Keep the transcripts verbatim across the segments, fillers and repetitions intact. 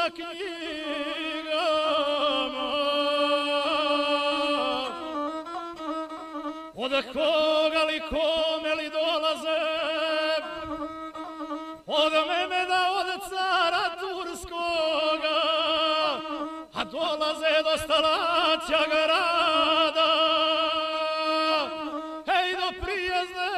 na knjigama. Od koga li kome li dolaze, od Mehmeda, od cara turskoga, a dolaze do Stalaća grada, hej do Prijezne,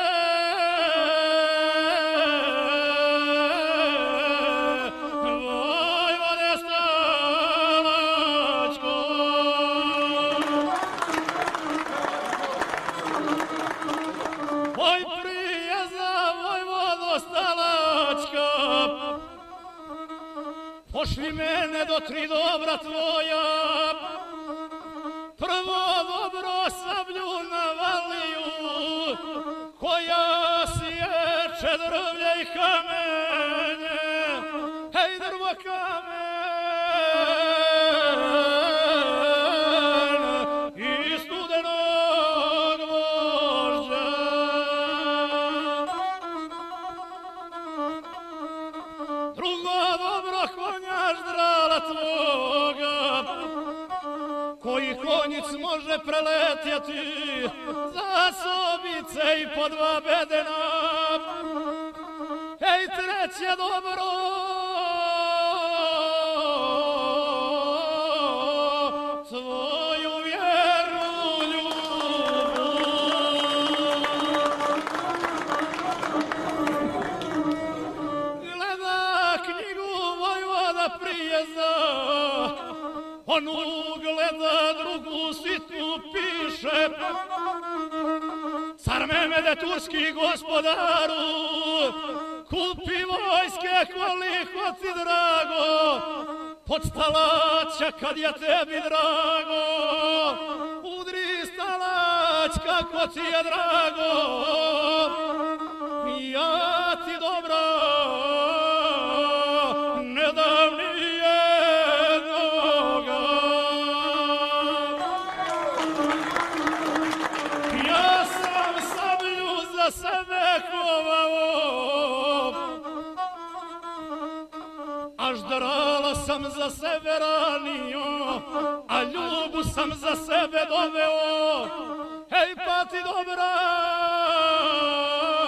Vojvode Stalaćko. Oj Prijezna, Vojvodo Stalaćka, pošli mene do tri dobra tvoja, prvo dobro Sablju na Valiju, koja sječe drvlje i kamenje, hej drvo kamen i studenog vožđa. Drugo dobro konja ždrala tvoga, koji konjic može preletjeti za sobice i po dva bedena. Ej, treće dobro tvoju vjernu ljubav. Gleda knjigu Vojvoda Prijezna, onu gleda, drugu sitnu piše. Car Mehmede turski gospodaru, kupi vojske koliko ti drago, pod Stalaća kad je tebi drago, udri Stalać kako ti je drago, ja ti dobra ne dam ni jednoga. Ja sam Sablju za sebe kovao, a ždrala sam za sebe ranio, a ljubu sam za sebe doveo. Hej, pa ti dobra